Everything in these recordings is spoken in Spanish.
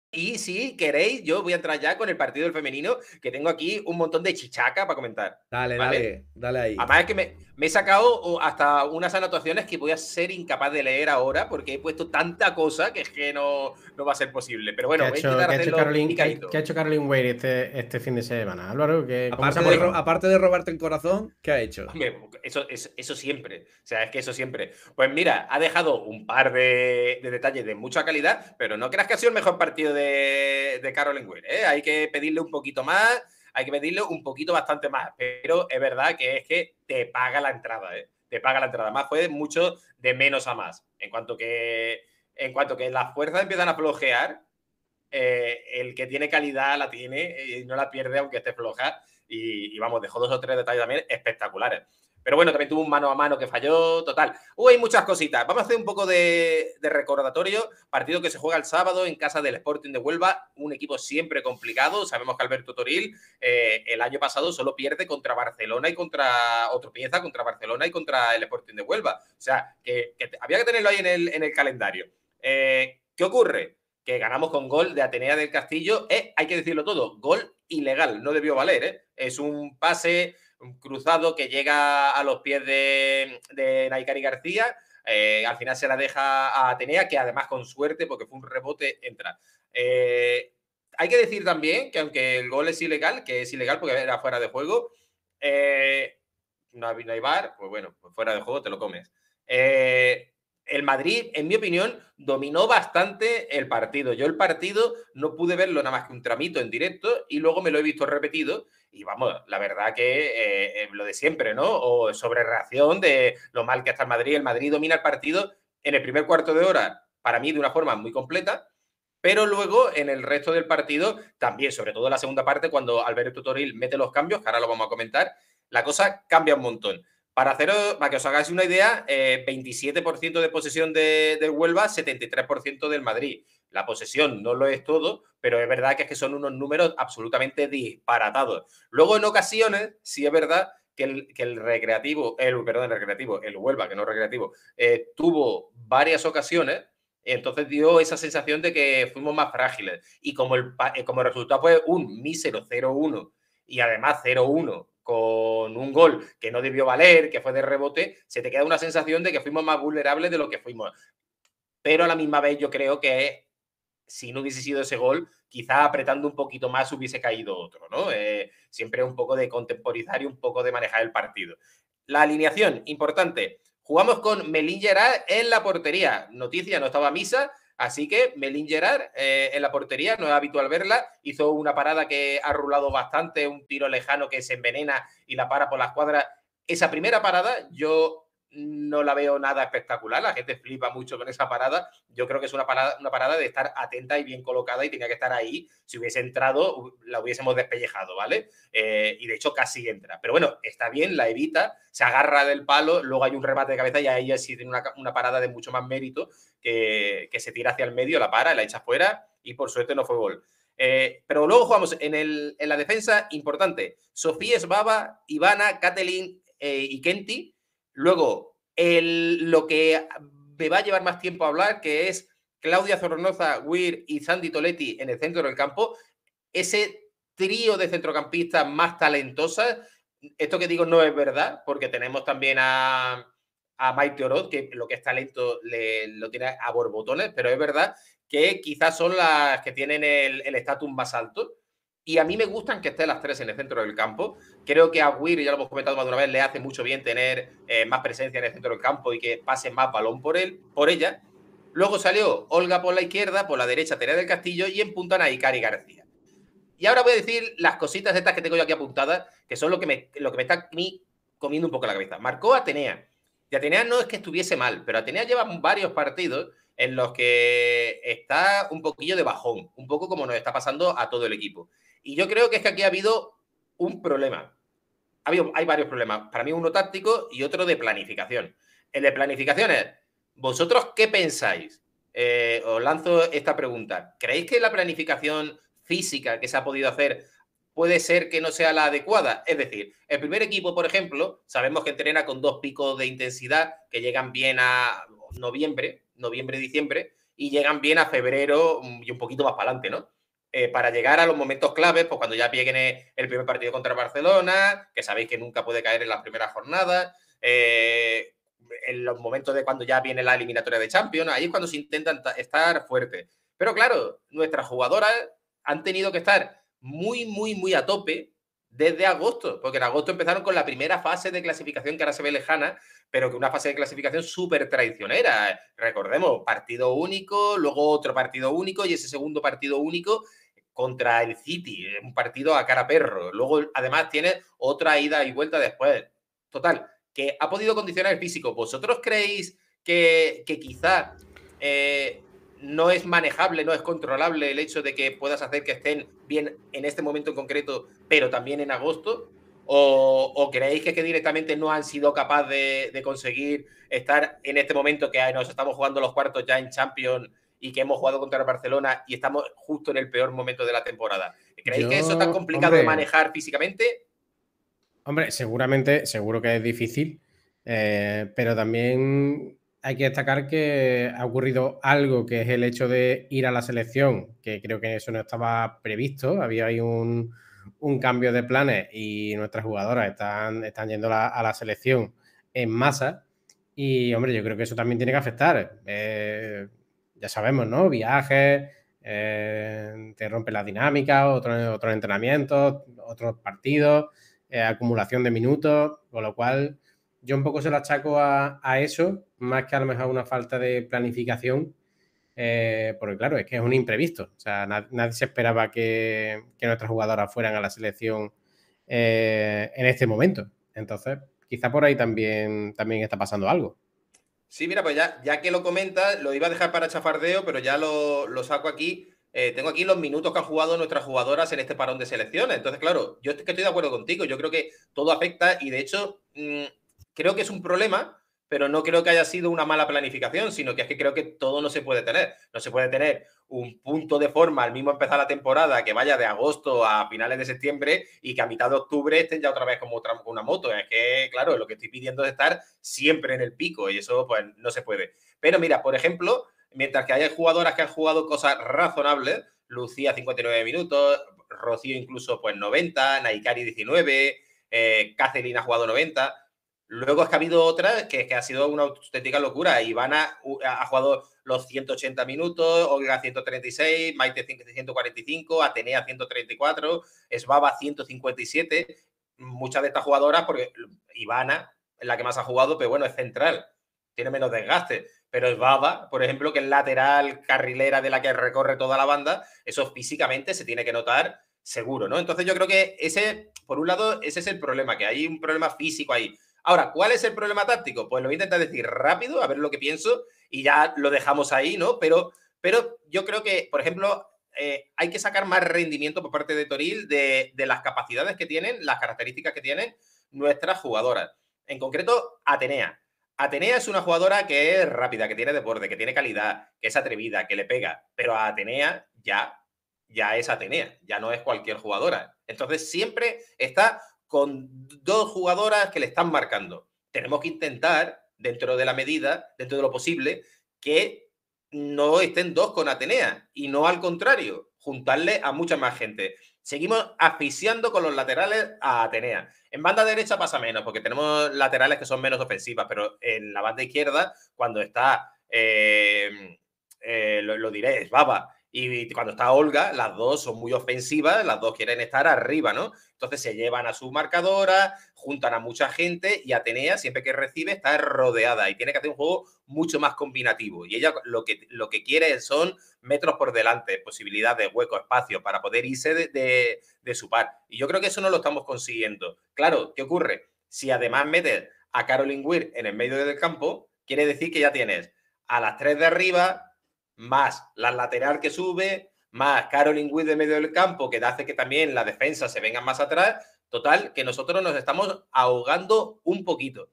Y si queréis, yo voy a entrar ya con el partido del femenino, que tengo aquí un montón de chichaca para comentar. Dale, ¿Vale? dale, dale ahí. Además es que me he sacado hasta unas anotaciones que voy a ser incapaz de leer ahora porque he puesto tanta cosa que es que no va a ser posible. Pero bueno, voy a intentar qué ha hecho hacerlo Caroline, qué ha picadito. hecho Caroline Wade este fin de semana? Álvaro, ¿cómo se Aparte ha de, portado? aparte de robarte el corazón, ¿qué ha hecho? Hombre, eso siempre. O sea, es que eso siempre. Pues mira, ha dejado un par de detalles de mucha calidad, pero no creas que ha sido el mejor partido de Caroline Ware, ¿eh? Hay que pedirle un poquito más, hay que pedirle un poquito bastante más. Pero es verdad que es que te paga la entrada, ¿eh? Te paga la entrada. Más fue mucho de menos a más. En cuanto que las fuerzas empiezan a flojear, el que tiene calidad la tiene y no la pierde aunque esté floja. Y vamos, dejó 2 o 3 detalles también espectaculares. Pero bueno, también tuvo un mano a mano que falló, total. Hay muchas cositas. Vamos a hacer un poco de recordatorio. Partido que se juega el sábado en casa del Sporting de Huelva, un equipo siempre complicado. Sabemos que Alberto Toril el año pasado solo pierde contra Barcelona y contra otro pieza, contra Barcelona y contra el Sporting de Huelva. O sea, que había que tenerlo ahí en el calendario. ¿Qué ocurre? Que ganamos con gol de Atenea del Castillo. Hay que decirlo todo, gol ilegal, no debió valer. Es un pase cruzado que llega a los pies de Naikari García. Al final se la deja a Atenea, que además con suerte, porque fue un rebote, entra. Hay que decir también que aunque el gol es ilegal, que es ilegal porque era fuera de juego, no hay VAR, pues bueno, pues fuera de juego te lo comes. El Madrid, en mi opinión, dominó bastante el partido. Yo el partido no pude verlo nada más que un tramito en directo y luego me lo he visto repetido. Y vamos, la verdad que lo de siempre, ¿no? O sobre reacción de lo mal que está el Madrid. El Madrid domina el partido en el primer cuarto de hora, para mí, de una forma muy completa. Pero luego, en el resto del partido, también, sobre todo en la segunda parte, cuando Alberto Toril mete los cambios, que ahora lo vamos a comentar, la cosa cambia un montón. Para que os hagáis una idea, 27% de posesión del Huelva, 73% del Madrid. La posesión no lo es todo, pero es verdad que son unos números absolutamente disparatados. Luego, en ocasiones, sí es verdad que el Huelva, que no recreativo, tuvo varias ocasiones. Entonces dio esa sensación de que fuimos más frágiles. Y como el resultado fue un mísero 0-1 y además 0-1 con un gol que no debió valer, que fue de rebote, se te queda una sensación de que fuimos más vulnerables de lo que fuimos. Pero a la misma vez yo creo que si no hubiese sido ese gol, quizá apretando un poquito más hubiese caído otro, ¿no? Siempre un poco de contemporizar y un poco de manejar el partido. La alineación, importante. Jugamos con Melín Gerard en la portería. Noticia, no estaba Misa, así que Melín Gerard en la portería, no es habitual verla. Hizo una parada que ha rulado bastante, un tiro lejano que se envenena y la para por la escuadra. Esa primera parada yo no la veo nada espectacular, la gente flipa mucho con esa parada. Yo creo que es una parada de estar atenta y bien colocada y tenía que estar ahí. Si hubiese entrado, la hubiésemos despellejado, ¿vale? Y de hecho casi entra. Pero bueno, está bien, la evita, se agarra del palo, luego hay un remate de cabeza y ahí ya sí tiene una parada de mucho más mérito que se tira hacia el medio, la para, la echa fuera y por suerte no fue gol. Pero luego jugamos en la defensa, importante, Sofía Esbaba, Ivana, Catelyn y Kenty. Luego, lo que me va a llevar más tiempo a hablar, que es Claudia Zornoza, Weir y Sandy Toletti en el centro del campo, ese trío de centrocampistas más talentosas. Esto que digo no es verdad, porque tenemos también a Maite Oroz, que lo que es talento lo tiene a borbotones, pero es verdad que quizás son las que tienen el estatus más alto. Y a mí me gustan que estén las tres en el centro del campo. Creo que a Weir, ya lo hemos comentado más de una vez, le hace mucho bien tener más presencia en el centro del campo y que pase más balón por ella. Luego salió Olga por la izquierda, por la derecha Teresa del Castillo y en punta Naikari García. Y ahora voy a decir las cositas estas que tengo yo aquí apuntadas, que son lo que me está a mí comiendo un poco la cabeza. Marcó Atenea. Y Atenea no es que estuviese mal, pero Atenea lleva varios partidos en los que está un poquillo de bajón, un poco como nos está pasando a todo el equipo. Y yo creo que es que aquí ha habido un problema. Hay varios problemas. Para mí uno táctico y otro de planificación. El de planificación es, ¿vosotros qué pensáis? Os lanzo esta pregunta. ¿Creéis que la planificación física que se ha podido hacer puede ser que no sea la adecuada? Es decir, el primer equipo, por ejemplo, sabemos que entrena con 2 picos de intensidad que llegan bien a noviembre, diciembre, y llegan bien a febrero y un poquito más para adelante, ¿no? Para llegar a los momentos claves, pues cuando ya viene el primer partido contra Barcelona, que sabéis que nunca puede caer en las primeras jornadas, en los momentos de cuando ya viene la eliminatoria de Champions, ahí es cuando se intentan estar fuertes. Pero claro, nuestras jugadoras han tenido que estar muy, muy, muy a tope desde agosto, porque en agosto empezaron con la primera fase de clasificación que ahora se ve lejana, pero que una fase de clasificación súper traicionera. Recordemos, partido único, luego otro partido único y ese segundo partido único contra el City, un partido a cara perro. Luego, además, tiene otra ida y vuelta después. Total, que ha podido condicionar el físico. ¿Vosotros creéis que quizá no es manejable, no es controlable el hecho de que puedas hacer que estén bien en este momento en concreto, pero también en agosto? ¿O creéis que directamente no han sido capaces de conseguir estar en este momento que nos estamos jugando los cuartos ya en Champions y que hemos jugado contra el Barcelona y estamos justo en el peor momento de la temporada? ¿Creéis que eso es tan complicado de manejar físicamente? Hombre, seguramente, seguro que es difícil, pero también hay que destacar que ha ocurrido algo, que es el hecho de ir a la selección, que creo que eso no estaba previsto. Había ahí un cambio de planes y nuestras jugadoras están yendo a la selección en masa. Y, hombre, yo creo que eso también tiene que afectar. Ya sabemos, ¿no? Viajes, te rompe la dinámica, otros entrenamientos, otros partidos, acumulación de minutos, con lo cual yo un poco se lo achaco a eso, más que a lo mejor una falta de planificación, porque claro, es que es un imprevisto. O sea, nadie se esperaba que nuestras jugadoras fueran a la selección en este momento. Entonces, quizá por ahí también está pasando algo. Sí, mira, pues ya que lo comentas, lo iba a dejar para chafardeo, pero ya lo saco aquí. Tengo aquí los minutos que han jugado nuestras jugadoras en este parón de selecciones. Entonces, claro, yo estoy de acuerdo contigo. Yo creo que todo afecta y, de hecho, creo que es un problema, pero no creo que haya sido una mala planificación, sino que es que creo que todo no se puede tener. No se puede tener un punto de forma al mismo empezar la temporada que vaya de agosto a finales de septiembre y que a mitad de octubre estén ya otra vez como una moto. Es que, claro, lo que estoy pidiendo es estar siempre en el pico y eso pues no se puede. Pero mira, por ejemplo, mientras que hay jugadoras que han jugado cosas razonables, Lucía 59 minutos, Rocío incluso pues 90, Naikari 19, Catherine ha jugado 90. Luego es que ha habido otra que ha sido una auténtica locura. Ivana ha jugado los 180 minutos, Olga 136, Maite 145, Atenea 134, Svava 157. Muchas de estas jugadoras, porque Ivana es la que más ha jugado, pero bueno, es central, tiene menos desgaste. Pero Svava, por ejemplo, que es lateral, carrilera de la que recorre toda la banda, eso físicamente se tiene que notar seguro, ¿no? Entonces yo creo que ese, por un lado, ese es el problema, que hay un problema físico ahí. Ahora, ¿cuál es el problema táctico? Pues lo voy a intentar decir rápido, a ver lo que pienso, y ya lo dejamos ahí, ¿no? Pero yo creo que, por ejemplo, hay que sacar más rendimiento por parte de Toril de las capacidades que tienen, las características que tienen nuestras jugadoras. En concreto, Atenea. Atenea es una jugadora que es rápida, que tiene desborde, que tiene calidad, que es atrevida, que le pega, pero a Atenea ya es Atenea, ya no es cualquier jugadora. Entonces siempre está con dos jugadoras que le están marcando. Tenemos que intentar, dentro de la medida, dentro de lo posible, que no estén dos con Atenea y no al contrario, juntarle a mucha más gente. Seguimos asfixiando con los laterales a Atenea. En banda derecha pasa menos, porque tenemos laterales que son menos ofensivas, pero en la banda izquierda, cuando está, lo diré, es Baba, y cuando está Olga, las dos son muy ofensivas, las dos quieren estar arriba, ¿no? Entonces se llevan a su marcadora, juntan a mucha gente y Atenea, siempre que recibe, está rodeada y tiene que hacer un juego mucho más combinativo. Y ella lo que quiere son metros por delante, posibilidad de hueco, espacio para poder irse de su par. Y yo creo que eso no lo estamos consiguiendo. Claro, ¿qué ocurre? Si además metes a Caroline Weir en el medio del campo, quiere decir que ya tienes a las tres de arriba, más la lateral que sube, más Caroline Weir de medio del campo, que hace que también la defensa se venga más atrás. Total, que nosotros nos estamos ahogando un poquito.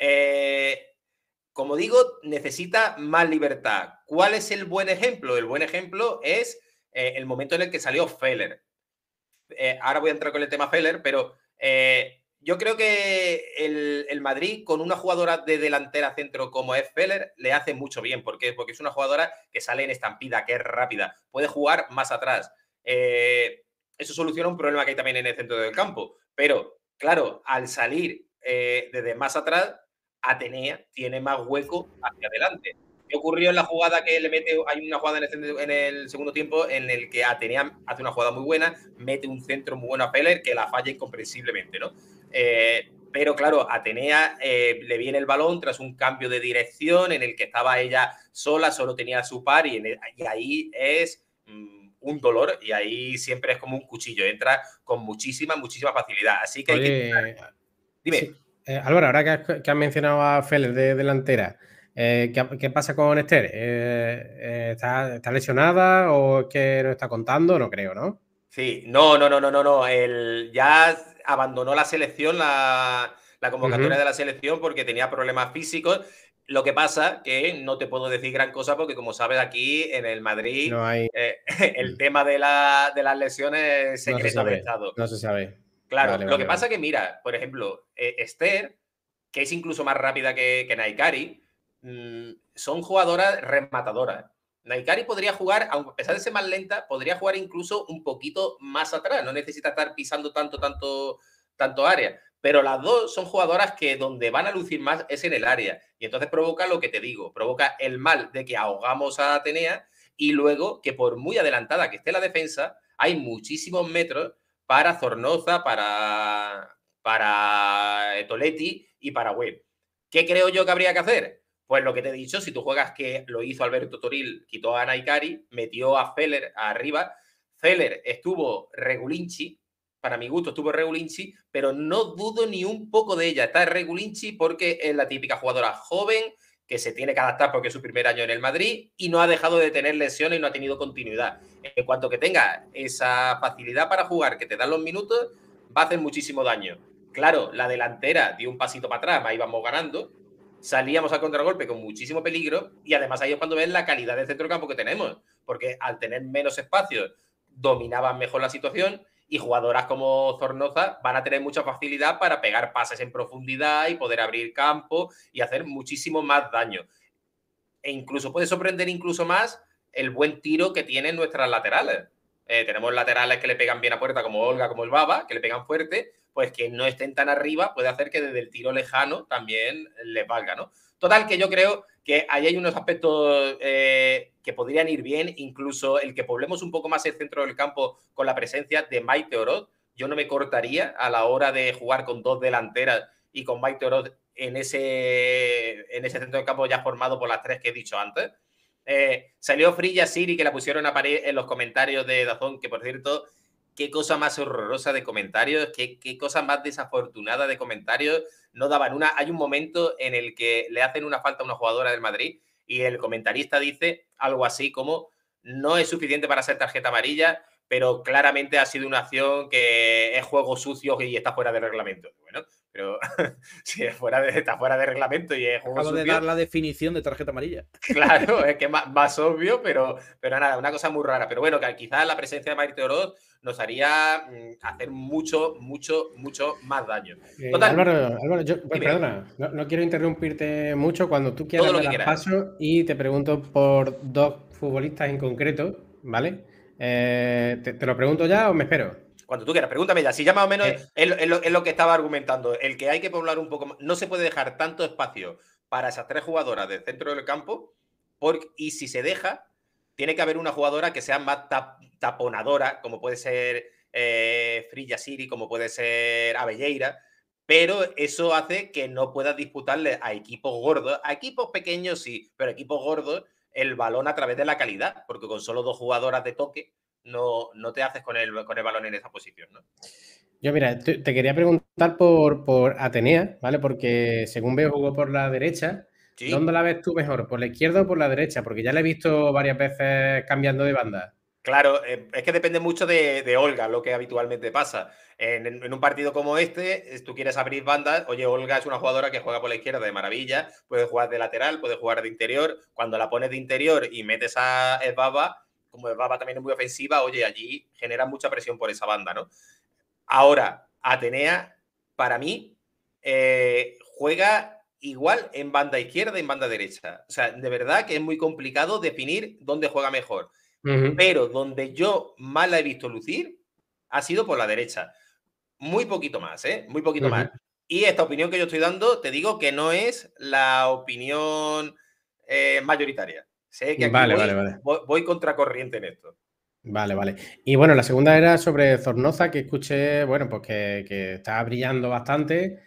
Como digo, necesita más libertad. ¿Cuál es el buen ejemplo? El buen ejemplo es el momento en el que salió Feller. Ahora voy a entrar con el tema Feller, pero Yo creo que el Madrid, con una jugadora de delantera centro como es Feller, le hace mucho bien. ¿Por qué? Porque es una jugadora que sale en estampida, que es rápida, puede jugar más atrás. Eso soluciona un problema que hay también en el centro del campo. Pero, claro, al salir desde más atrás, Atenea tiene más hueco hacia adelante. ¿Qué ocurrió en la jugada que le mete? Hay una jugada en el segundo tiempo en el que Atenea hace una jugada muy buena, mete un centro muy bueno a Feller que la falla incomprensiblemente, ¿no? Pero claro, Atenea le viene el balón tras un cambio de dirección en el que estaba ella sola, solo tenía su par y ahí es un dolor y ahí siempre es como un cuchillo, entra con muchísima facilidad. Así que hay que... Oye, Dime. sí. Álvaro, ahora que has mencionado a Feller de delantera, ¿qué pasa con Esther? ¿Está lesionada o es que no está contando? No creo, ¿no? Sí, no. Ya abandonó la selección, la convocatoria de la selección porque tenía problemas físicos. Lo que pasa que no te puedo decir gran cosa porque, como sabes, aquí en el Madrid No hay. el tema de las lesiones es No se secreto de sabe. Estado. No se sabe. Claro, Vale, lo que vale, vale. pasa que, mira, por ejemplo, Esther, que es incluso más rápida que Naikari, son jugadoras rematadoras. Naikari podría jugar, aunque a pesar de ser más lenta, podría jugar incluso un poquito más atrás. No necesita estar pisando tanto área. Pero las dos son jugadoras que donde van a lucir más es en el área. Y entonces provoca lo que te digo, provoca el mal de que ahogamos a Atenea y luego que por muy adelantada que esté la defensa, hay muchísimos metros para Zornoza, para Toletti y para Web. ¿Qué creo yo que habría que hacer? Pues lo que te he dicho, si tú juegas que lo hizo Alberto Toril, quitó a Naikari, metió a Feller arriba. Feller estuvo Regulinci, para mi gusto estuvo Regulinci, pero no dudo ni un poco de ella. Está Regulinci porque es la típica jugadora joven que se tiene que adaptar porque es su primer año en el Madrid y no ha dejado de tener lesiones y no ha tenido continuidad. En cuanto que tenga esa facilidad para jugar, que te dan los minutos, va a hacer muchísimo daño. Claro, la delantera dio un pasito para atrás, ahí íbamos ganando, salíamos al contragolpe con muchísimo peligro y además ahí es cuando ves la calidad del centrocampo que tenemos, porque al tener menos espacios dominaban mejor la situación y jugadoras como Zornoza van a tener mucha facilidad para pegar pases en profundidad y poder abrir campo y hacer muchísimo más daño. E incluso puede sorprender incluso más el buen tiro que tienen nuestras laterales. Tenemos laterales que le pegan bien a puerta, como Olga, como el Baba, que le pegan fuerte, pues que no estén tan arriba puede hacer que desde el tiro lejano también les valga, ¿no? Total, que yo creo que ahí hay unos aspectos que podrían ir bien, incluso el que poblemos un poco más el centro del campo con la presencia de Maite Oroz. Yo no me cortaría a la hora de jugar con dos delanteras y con Maite Oroz en ese centro del campo ya formado por las tres que he dicho antes. Salió Frilla Siri, que la pusieron a parir en los comentarios de Dazón, que por cierto, qué cosa más horrorosa de comentarios, qué cosa más desafortunada de comentarios. No daban una. Hay un momento en el que le hacen una falta a una jugadora del Madrid y el comentarista dice algo así como: no es suficiente para ser tarjeta amarilla, pero claramente ha sido una acción que es juego sucio y está fuera de reglamento. Bueno, pero si está fuera de reglamento y es juego Acabo sucio. de dar la definición de tarjeta amarilla. Claro, es que es más obvio, pero nada, una cosa muy rara. Pero bueno, que quizás la presencia de Maite Oroz nos haría hacer mucho más daño. Total, Álvaro, pues, dime, perdona, no quiero interrumpirte mucho. Cuando tú todo quieras lo me que das quieras. paso y te pregunto por dos futbolistas en concreto, ¿vale? ¿Te lo pregunto ya o me espero? Cuando tú quieras, pregúntame ya. Si ya más o menos Eh, es lo que estaba argumentando. El que hay que poblar un poco más. No se puede dejar tanto espacio para esas tres jugadoras del centro del campo. Y si se deja, tiene que haber una jugadora que sea más taponadora, como puede ser Frilla Siri, como puede ser Abelleira. Pero eso hace que no puedas disputarle a equipos gordos. A equipos pequeños sí, pero a equipos gordos el balón a través de la calidad. Porque con solo dos jugadoras de toque no te haces con el balón en esa posición, ¿no? yo, mira, te quería preguntar por Atenea, ¿vale? Porque según veo jugó por la derecha. ¿Dónde Sí, la ves tú mejor? ¿Por la izquierda o por la derecha? Porque ya la he visto varias veces cambiando de banda. claro, es que depende mucho de Olga, lo que habitualmente pasa. En un partido como este, tú quieres abrir bandas. Oye, Olga es una jugadora que juega por la izquierda de maravilla, puede jugar de lateral, puede jugar de interior. Cuando la pones de interior y metes a Esbaba, como Esbaba también es muy ofensiva, oye, allí genera mucha presión por esa banda, ¿no? Ahora, Atenea para mí, juega igual en banda izquierda y en banda derecha. O sea, de verdad que es muy complicado definir dónde juega mejor. Pero donde yo más la he visto lucir ha sido por la derecha. Muy poquito más, ¿eh? Muy poquito más. Y esta opinión que yo estoy dando, te digo que no es la opinión mayoritaria. Sé que aquí voy contracorriente en esto. Vale. Y bueno, la segunda era sobre Zornoza, que escuché, bueno, pues que está brillando bastante.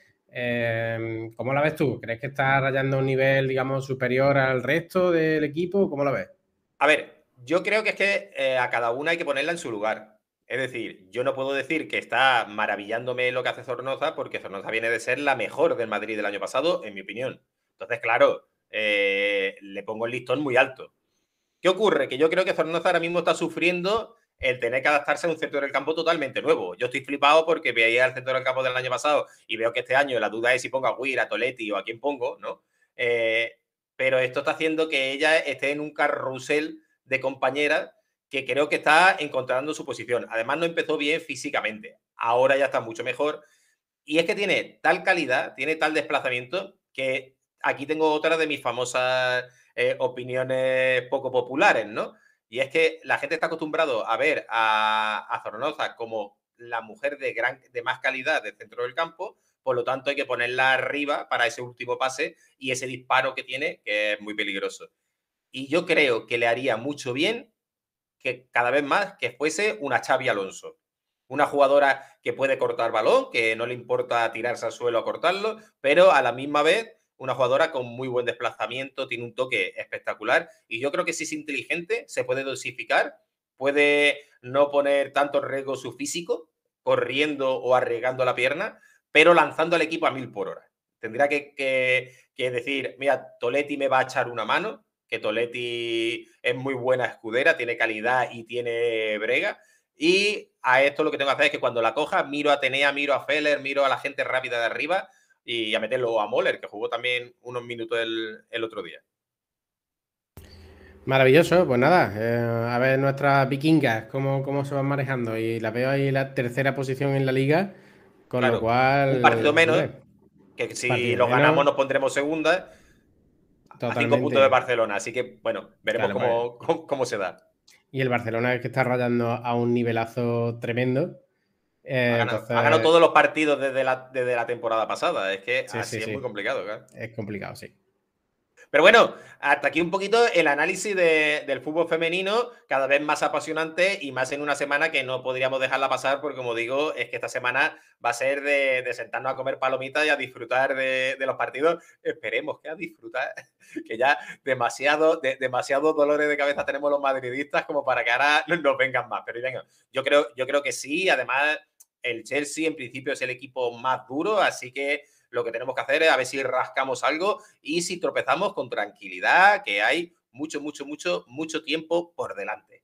¿Cómo la ves tú? ¿Crees que está rayando un nivel, digamos, superior al resto del equipo? ¿Cómo la ves? A ver, yo creo que es que a cada una hay que ponerla en su lugar. Es decir, yo no puedo decir que está maravillándome lo que hace Zornoza, porque Zornoza viene de ser la mejor del Madrid del año pasado, en mi opinión. Entonces, claro, le pongo el listón muy alto. ¿Qué ocurre? Que yo creo que Zornoza ahora mismo está sufriendo el tener que adaptarse a un centro del campo totalmente nuevo. Yo estoy flipado porque veía el centro del campo del año pasado y veo que este año la duda es si pongo a Weir, a Toletti o a quién pongo, ¿no? Pero esto está haciendo que ella esté en un carrusel de compañeras que creo que está encontrando su posición. Además, no empezó bien físicamente. Ahora ya está mucho mejor. Y es que tiene tal calidad, tiene tal desplazamiento, que aquí tengo otra de mis famosas opiniones poco populares, ¿no? Y es que la gente está acostumbrado a ver a Zornoza como la mujer de más calidad del centro del campo, por lo tanto hay que ponerla arriba para ese último pase y ese disparo que tiene, que es muy peligroso. Y yo creo que le haría mucho bien que cada vez más que fuese una Xavi Alonso. Una jugadora que puede cortar balón, que no le importa tirarse al suelo a cortarlo, pero a la misma vez una jugadora con muy buen desplazamiento, tiene un toque espectacular y yo creo que si es inteligente se puede dosificar, puede no poner tanto en riesgo su físico, corriendo o arriesgando la pierna, pero lanzando al equipo a 1000 por hora. Tendrá que decir, mira, Toletti me va a echar una mano, que Toletti es muy buena escudera, tiene calidad y tiene brega. Y a esto lo que tengo que hacer es que cuando la coja, miro a Tenea, miro a Feller, miro a la gente rápida de arriba y a meterlo a Moller, que jugó también unos minutos el otro día. Maravilloso, pues nada, a ver nuestras vikingas, cómo se van manejando. Y la veo ahí en la tercera posición en la liga, con lo Claro, cual, un partido menos, hombre, que si partido lo ganamos menos, nos pondremos segunda a 5 puntos de totalmente. Barcelona. Así que, bueno, veremos Claro, pues. cómo se da. Y el Barcelona es que está rayando a un nivelazo tremendo. Ha ganado Entonces, todos los partidos desde la temporada pasada. Es que así es muy sí, complicado, claro. es complicado, sí. Pero bueno, hasta aquí un poquito el análisis del fútbol femenino, cada vez más apasionante y más en una semana que no podríamos dejarla pasar porque, como digo, es que esta semana va a ser de sentarnos a comer palomitas y a disfrutar de los partidos. Esperemos que a disfrutar, que ya demasiados dolores de cabeza tenemos los madridistas como para que ahora nos vengan más. Pero venga, yo creo que sí, además el Chelsea en principio es el equipo más duro, así que lo que tenemos que hacer es a ver si rascamos algo y si tropezamos con tranquilidad, que hay mucho tiempo por delante.